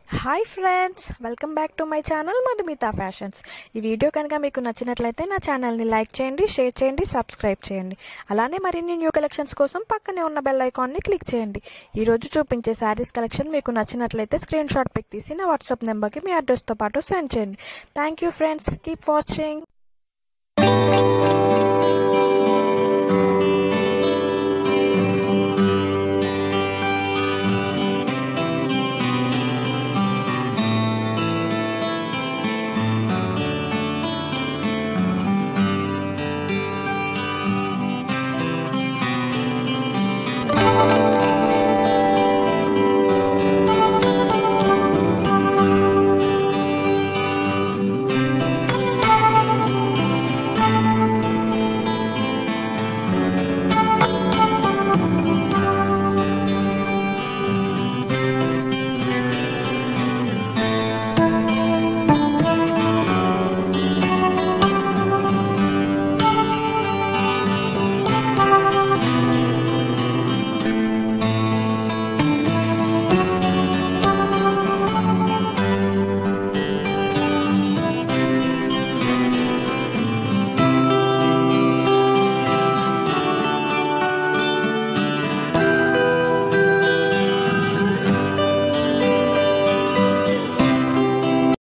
Hi friends, welcome back to my channel Madhumita fashions. ఈ video కనుక మీకు నచ్చినట్లయితే నా ఛానల్ని లైక్ చేయండి, షేర్ చేయండి, సబ్స్క్రైబ్ చేయండి. అలానే మరిన్ని న్యూ కలెక్షన్స్ కోసం పక్కనే ఉన్న బెల్ ఐకాన్ని క్లిక్ చేయండి. ఈరోజు చూపించే శారీస్ కలెక్షన్ మీకు నచ్చినట్లయితే స్క్రీన్ షాట్ పిక్ తీసి నా వాట్సాప్ నెంబర్కి మీ అడ్రస్తో పాటు సెండ్ చేయండి. Thank you friends, keep watching.